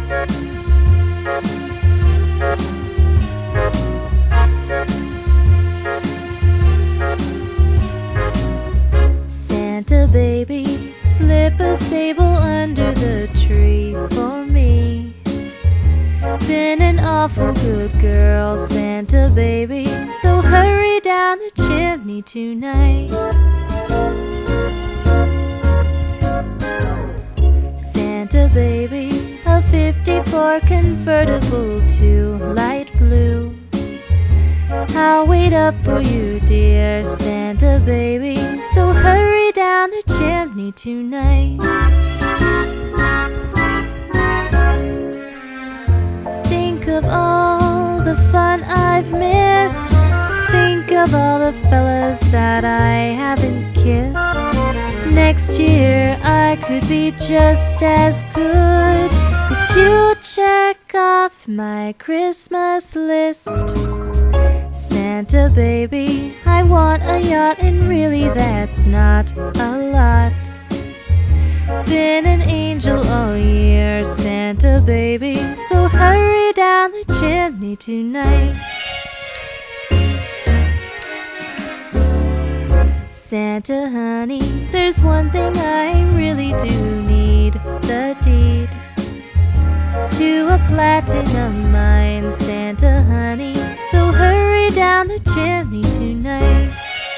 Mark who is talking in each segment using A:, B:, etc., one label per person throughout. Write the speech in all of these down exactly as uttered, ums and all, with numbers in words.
A: Santa baby, slip a sable under the tree for me. Been an awful good girl, Santa baby, so hurry down the chimney tonight. Santa baby, a fifty-four convertible to light blue. I'll wait up for you, dear Santa baby, so hurry down the chimney tonight. Think of all the fun I've missed. Think of all the fellas that I haven't kissed. Next year I could be just as good if you check off my Christmas list. Santa baby, I want a yacht, and really that's not a lot. Been an angel all year, Santa baby, so hurry down the chimney tonight. Santa honey, there's one thing I really do need, the deed to a platinum mine, Santa honey, so hurry down the chimney tonight.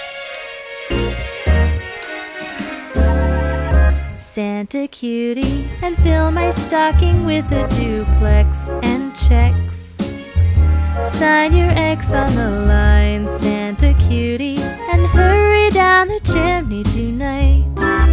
A: Santa cutie, and fill my stocking with a duplex and checks. Sign your X on the line, Santa cutie, and hurry down the chimney tonight.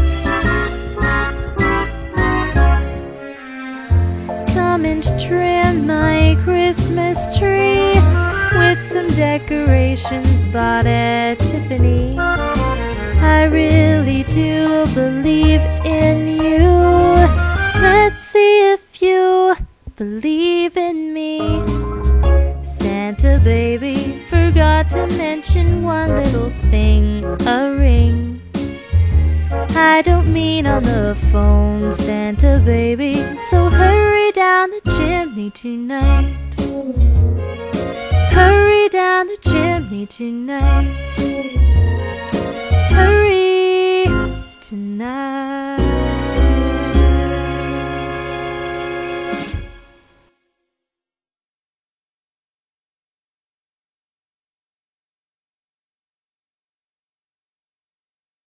A: Come and trim my Christmas tree with some decorations bought at Tiffany's. I really do believe in you. Let's see if you believe in me. Santa baby, forgot to mention one little thing, a ring. I don't mean on the phone, Santa baby, so hurry down the chimney tonight. Hurry down the chimney tonight. Hurry tonight.